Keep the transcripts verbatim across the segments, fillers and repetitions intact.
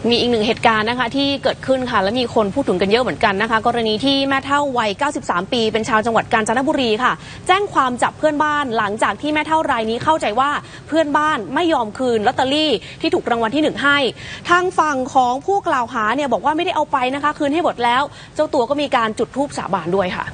มีอีกหนึ่งเหตุการณ์นะคะที่เกิดขึ้นค่ะและมีคนพูดถึงกันเยอะเหมือนกันนะคะกรณีที่แม่เฒ่าวัยเก้าสิบสามปีเป็นชาวจังหวัดกาญจนบุรีค่ะแจ้งความจับเพื่อนบ้านหลังจากที่แม่เฒ่ารายนี้เข้าใจว่าเพื่อนบ้านไม่ยอมคืนลอตเตอรี่ที่ถูกรางวัลที่หนึ่งให้ทางฝั่งของผู้กล่าวหาเนี่ยบอกว่าไม่ได้เอาไปนะคะคืนให้หมดแล้วเจ้าตัวก็มีการจุดธูปสาบานด้วยค่ะ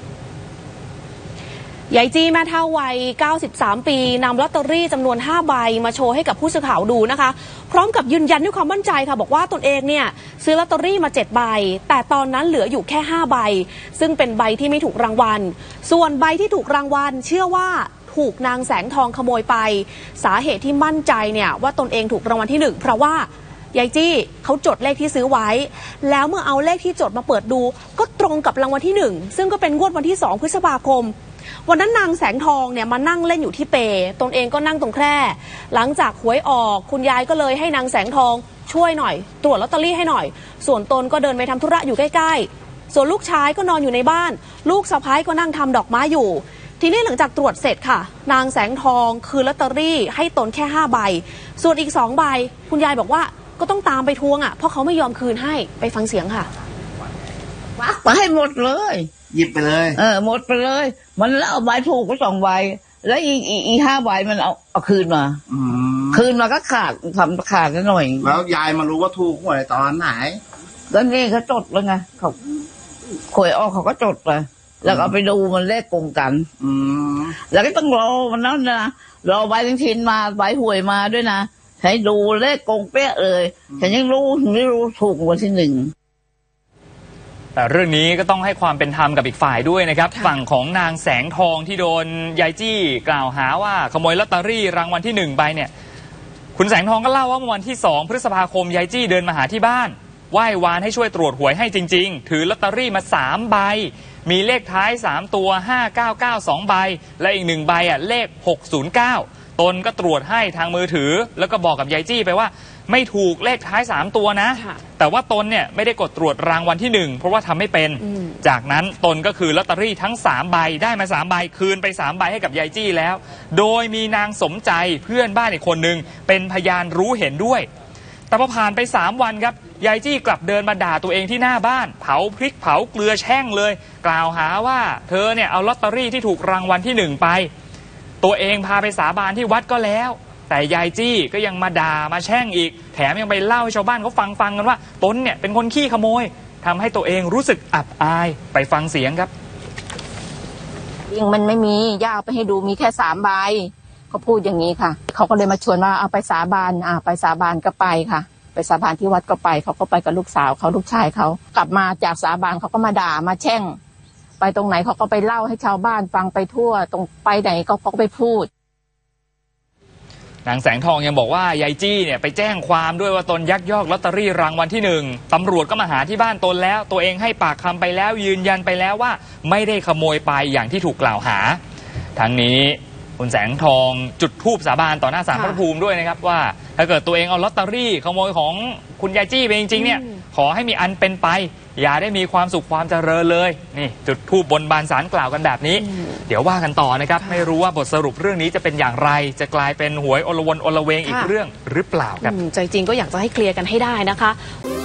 ยายจี้แม่เฒ่าวัยเก้าสิบสามปีนำลอตเตอรี่จำนวนห้าใบมาโชว์ให้กับผู้สื่อข่าวดูนะคะพร้อมกับยืนยันด้วยความมั่นใจค่ะบอกว่าตนเองเนี่ยซื้อลอตเตอรี่มาเจ็ดใบแต่ตอนนั้นเหลืออยู่แค่ห้าใบซึ่งเป็นใบที่ไม่ถูกรางวัลส่วนใบที่ถูกรางวัลเชื่อว่าถูกนางแสงทองขโมยไปสาเหตุที่มั่นใจเนี่ยว่าตนเองถูกรางวัลที่หนึ่งเพราะว่ายายจี้เขาจดเลขที่ซื้อไว้แล้วเมื่อเอาเลขที่จดมาเปิดดูก็ตรงกับรางวัลที่หนึ่งซึ่งก็เป็นงวดวันที่สองพฤษภาคมวันนั้นนางแสงทองเนี่ยมานั่งเล่นอยู่ที่เปตนเองก็นั่งตรงแคร่หลังจากหวยออกคุณยายก็เลยให้นางแสงทองช่วยหน่อยตรวจลอตเตอรี่ให้หน่อยส่วนตนก็เดินไปทำธุระอยู่ใกล้ๆส่วนลูกชายก็นอนอยู่ในบ้านลูกสะใภ้ก็นั่งทำดอกไม้อยู่ทีนี้หลังจากตรวจเสร็จค่ะนางแสงทองคืนลอตเตอรี่ให้ตนแค่ห้าใบส่วนอีกสองใบคุณยายบอกว่าก็ต้องตามไปทวงอ่ะเพราะเขาไม่ยอมคืนให้ไปฟังเสียงค่ะวักไปให้หมดเลยหยิบไปเลยเออหมดไปเลยมันเอาใบถูกก็สองใบแล้วอีอีอีห้าใบมันเอาเอาคืนมาคืนมาก็ขาดทำขาดนิดหน่อยแล้วยายมารู้ว่าถูกหวยตอนไหนแล้วนี่เขาจดแล้วไงเขาหวยออกเขาก็จดเลยแล้วเอาไปดูมันเลขตรงกันแล้วก็ต้องรอมันนั่นนะรอใบทิ้งทินมาใบหวยมาด้วยนะให้ดูเลขกงเป๊ะเลยแต่ยังรู้ไม่รู้ถูกวันที่หนึ่งแต่เรื่องนี้ก็ต้องให้ความเป็นธรรมกับอีกฝ่ายด้วยนะครับฝั่งของนางแสงทองที่โดนยายจี้กล่าวหาว่าขโมยลอตเตอรี่รางวัลที่หนึ่งไปเนี่ยคุณแสงทองก็เล่าว่าเมื่อวันที่สองพฤษภาคมยายจี้เดินมาหาที่บ้านไหว้วานให้ช่วยตรวจหวยให้จริงๆถือลอตเตอรี่มาสามใบมีเลขท้ายสามตัวห้าเก้าเก้าสองใบและอีกหนึ่งใบอ่ะเลขหกศูนย์เก้าตนก็ตรวจให้ทางมือถือแล้วก็บอกกับยายจี้ไปว่าไม่ถูกเลขท้ายสามตัวนะแต่ว่าตนเนี่ยไม่ได้กดตรวจรางวัลที่หนึ่งเพราะว่าทำไม่เป็นจากนั้นตนก็คือลอตเตอรี่ทั้งสามใบได้มาสามใบคืนไปสามใบให้กับยายจี้แล้วโดยมีนางสมใจเพื่อนบ้านอีกคนนึงเป็นพยานรู้เห็นด้วยแต่พอผ่านไปสามวันครับยายจี้กลับเดินมาด่าตัวเองที่หน้าบ้านเผาพริกเผาเกลือแช่งเลยกล่าวหาว่าเธอเนี่ยเอาลอตเตอรี่ที่ถูกรางวัลที่หนึ่งไปตัวเองพาไปสาบานที่วัดก็แล้วแต่ยายจี้ก็ยังมาด่ามาแช่งอีกแถมยังไปเล่าให้ชาวบ้านเขาฟังฟังกันว่าตนเนี่ยเป็นคนขี้ขโมยทำให้ตัวเองรู้สึกอับอายไปฟังเสียงครับยังมันไม่มีย่าเอาไปให้ดูมีแค่สามใบเขาพูดอย่างนี้ค่ะเขาก็เลยมาชวนว่าเอาไปสาบานอ่าไปสาบานก็ไปค่ะไปสาบานที่วัดก็ไปเขาก็ไปกับลูกสาวเขาลูกชายเขากลับมาจากสาบานเขาก็มาด่ามาแช่งไปตรงไหนเขาก็ไปเล่าให้ชาวบ้านฟังไปทั่วตรงไปไหนเขาก็ไปพูดนางแสงทองยังบอกว่ายายจี้เนี่ยไปแจ้งความด้วยว่าตนยักยอกลอตเตอรี่รางวัลที่หนึ่งตำรวจก็มาหาที่บ้านตนแล้วตัวเองให้ปากคำไปแล้วยืนยันไปแล้วว่าไม่ได้ขโมยไปอย่างที่ถูกกล่าวหาทั้งนี้คุณแสงทองจุดธูปสาบานต่อหน้าศาลพระภูมิด้วยนะครับว่าถ้าเกิดตัวเองเอาลอตเตอรี่ขโมยของคุณยายจี้ไปจริงๆเนี่ยขอให้มีอันเป็นไปอย่าได้มีความสุขความเจริญเลยนี่จุดธูปบนบานศาลกล่าวกันแบบนี้เดี๋ยวว่ากันต่อนะครับไม่รู้ว่าบทสรุปเรื่องนี้จะเป็นอย่างไรจะกลายเป็นหวยอลวนอลเวงอีกเรื่องหรือเปล่าครับใจจริงก็อยากจะให้เคลียร์กันให้ได้นะคะ